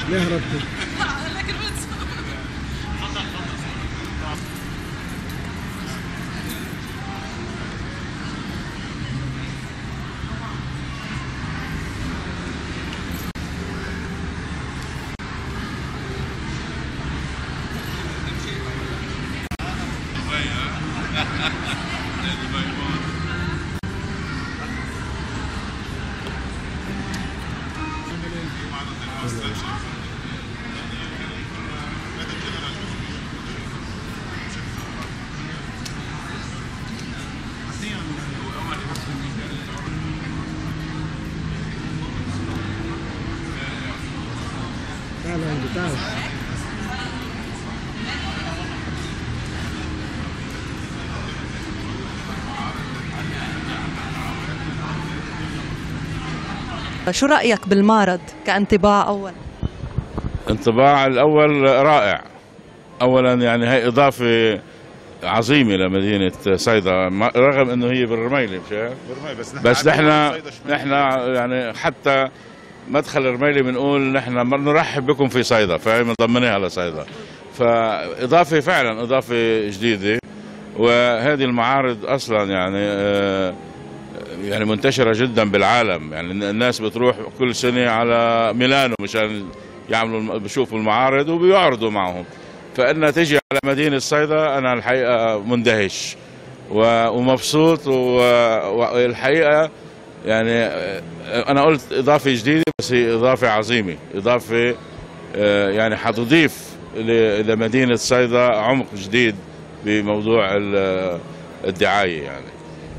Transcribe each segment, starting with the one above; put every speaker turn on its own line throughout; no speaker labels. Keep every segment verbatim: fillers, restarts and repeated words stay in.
ليه هربتوا؟ تعال عندي تعال.
شو رأيك بالمعرض كانطباع أول؟
انطباع الأول رائع. أولا يعني هي إضافة عظيمة لمدينة صيدا، رغم إنه هي بالرميلة، مش هيك؟
بس نحن
بس نحن نحن يعني حتى مدخل الرميلة بنقول نحن نرحب بكم في صيدا، فهي مضمنيها لصيدا. فإضافة فعلا إضافة جديدة. وهذه المعارض أصلا يعني يعني منتشرة جدا بالعالم، يعني الناس بتروح كل سنة على ميلانو مشان يعملوا بيشوفوا المعارض وبيعرضوا معهم. فإنها تجي على مدينة صيدا أنا الحقيقة مندهش ومبسوط. والحقيقة يعني أنا قلت إضافة جديدة، بس هي إضافة عظيمة، إضافة يعني حتضيف لمدينة صيدا عمق جديد بموضوع الدعاية يعني.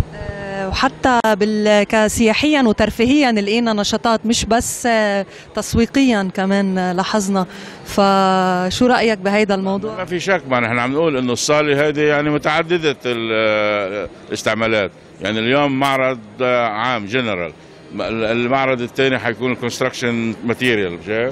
وحتى كسياحيا وترفيهيا لقينا نشاطات مش بس تسويقيا كمان لاحظنا. فشو رأيك بهيدا الموضوع؟
ما في شك، ما نحن عم نقول انه الصالة هذه يعني متعددة الاستعمالات. يعني اليوم معرض عام جنرال، المعرض الثاني حيكون الكونستراكشن ماتيريال، مش هيك؟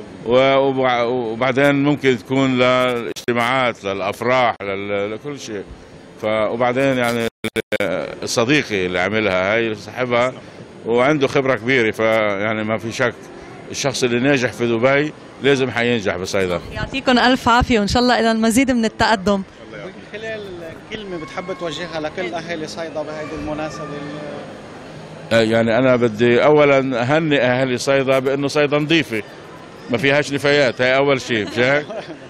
وبعدين ممكن تكون للاجتماعات، للافراح، لكل شيء. وبعدين يعني صديقي اللي عملها هاي صاحبها وعنده خبرة كبيرة، فيعني ما في شك الشخص اللي ناجح في دبي لازم حينجح بصيدا.
يعطيكم ألف عافية وإن شاء الله إلى المزيد من التقدم.
من خلال كلمة بتحب توجهها لكل أهالي صيدا بهذه المناسبة؟
يعني أنا بدي أولا أهنئ أهالي صيدا بأنه صيدا نظيفة ما فيهاش نفايات، هاي أول شيء، مش هيك؟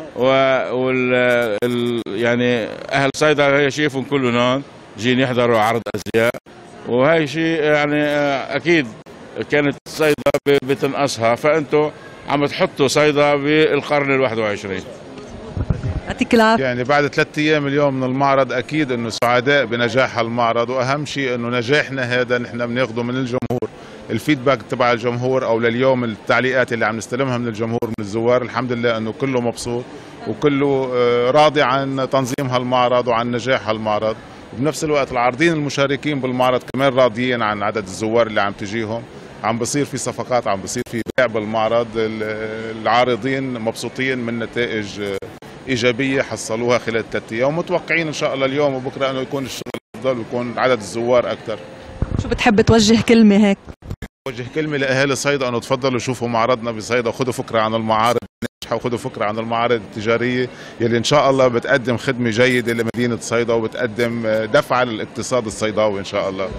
وال يعني أهل صيدا هي شايفهم كلهم هون جين يحضروا عرض أزياء، وهي شيء يعني أكيد كانت صيدا بتنقصها، فأنتم عم تحطوا صيدا بالقرن الواحد وعشرين.
يعطيك العافية.
يعني بعد ثلاث أيام اليوم من المعرض أكيد إنه سعداء بنجاح هالمعرض، وأهم شيء إنه نجاحنا هذا نحن بناخده من الجمهور، الفيدباك تبع الجمهور، أو لليوم التعليقات اللي عم نستلمها من الجمهور من الزوار. الحمد لله إنه كله مبسوط وكله راضي عن تنظيم هالمعرض وعن نجاح هالمعرض. وبنفس الوقت العارضين المشاركين بالمعرض كمان راضيين عن عدد الزوار اللي عم تجيهم، عم بصير في صفقات، عم بصير في بيع بالمعرض. العارضين مبسوطين من نتائج إيجابية حصلوها خلال ثلاث أيام، ومتوقعين إن شاء الله اليوم وبكرة إنه يكون الشغل أفضل ويكون عدد الزوار أكثر.
شو بتحب توجه كلمة هيك؟
وجه كلمة لأهالي صيدا أنه تفضلوا شوفوا معرضنا بصيدا وخذوا فكرة عن المعارض الناجحة وخذوا فكرة عن المعارض التجارية يلي إن شاء الله بتقدم خدمة جيدة لمدينة صيدا وبتقدم دفعة للاقتصاد الصيداوي إن شاء الله.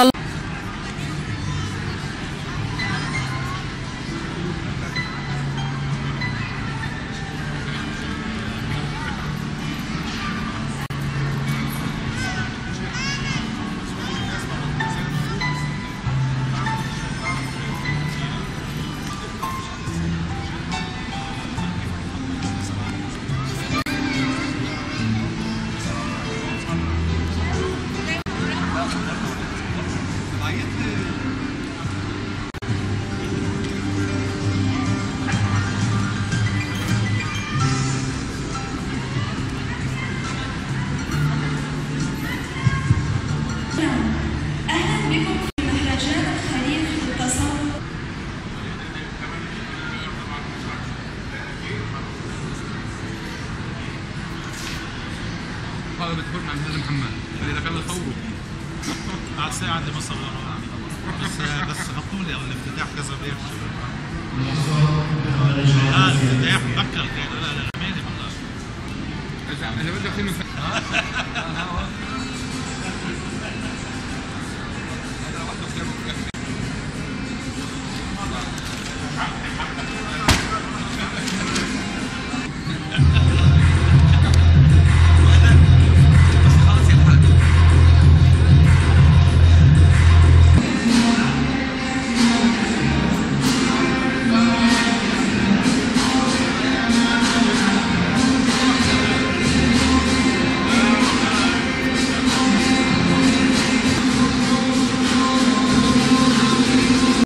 هذا بتكون عند الحاج محمد اللي دخل يصوروا بعد ساعة اللي ما صوروا بس بس غطوا لي الافتتاح كذا بيت لا بدي اياك مفكر لا لا امانه والله. اذا اذا بدك